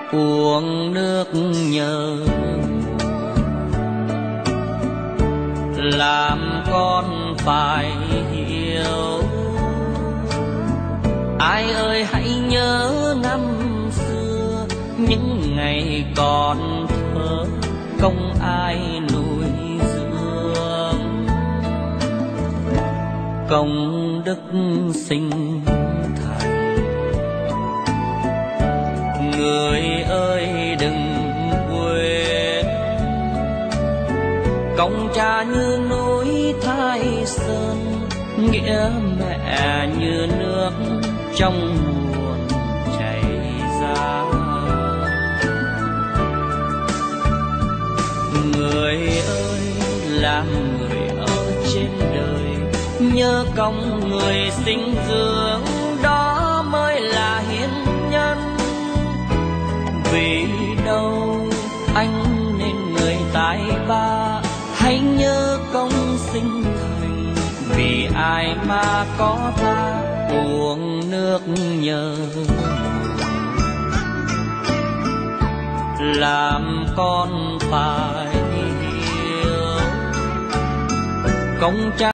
uống nước nhớ, làm con phải hiểu. Ai ơi hãy nhớ năm xưa, những ngày còn thơ không ai nuôi dưỡng. Công đức sinh thành, người ơi đừng quên. Công cha như núi Thái Sơn, nghĩa mẹ như nước trong nguồn chảy ra. Người ơi làm người ở trên đời, nhớ công người sinh dưỡng, đó mới là hiến nhân. Vì đâu anh nên người tài ba, hãy nhớ công sinh thành. Vì ai mà có ta uống nước nhớ, làm con phải hiểu. Công cha